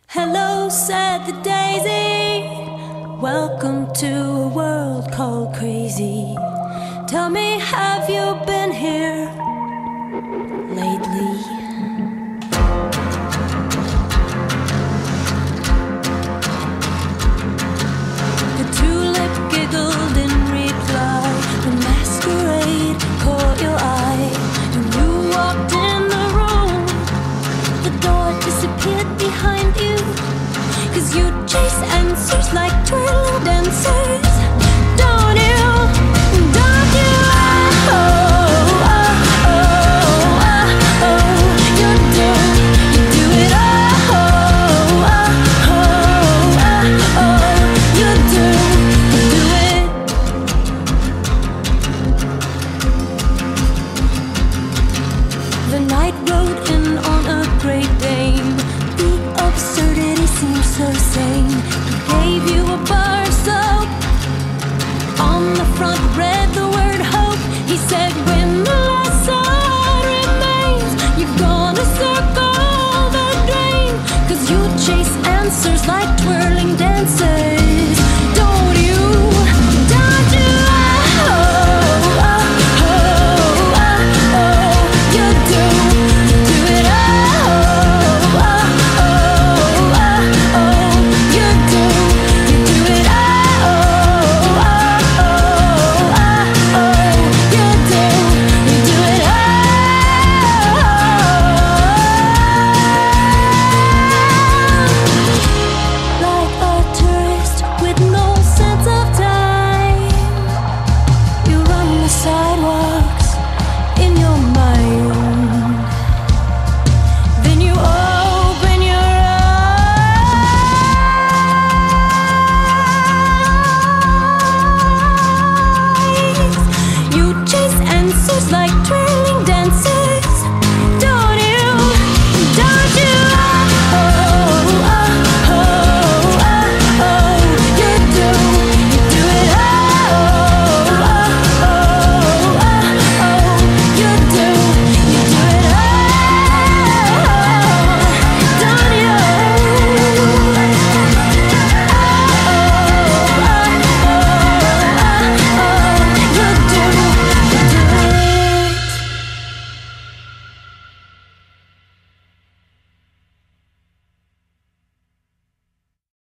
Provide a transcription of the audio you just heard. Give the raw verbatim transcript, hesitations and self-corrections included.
Hello, said the daisy. Welcome to a world called crazy. Tell me, have you been here lately? The tulip giggled in reply. The masquerade caught your eye. When you walked in the room, the door disappeared behind you. Cause you chase answers like twirl dancers. Don't you? Don't you? Oh, oh, oh, oh, oh. You do, you do it. Oh, oh, oh, oh, oh. You do, you do it. The night rode in on a great Dane. The absurdity seems so sane. He gave you a bar of soap. On the front read the word hope. He said when the last side remains, you're gonna circle the drain. Cause you chase answers like twirling days.